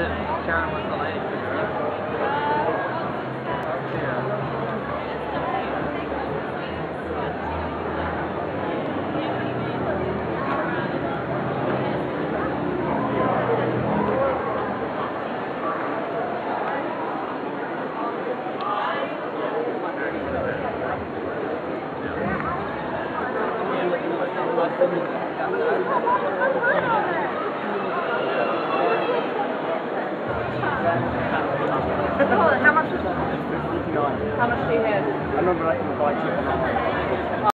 that Sharon was the lady How much do you have? I remember I can buy you.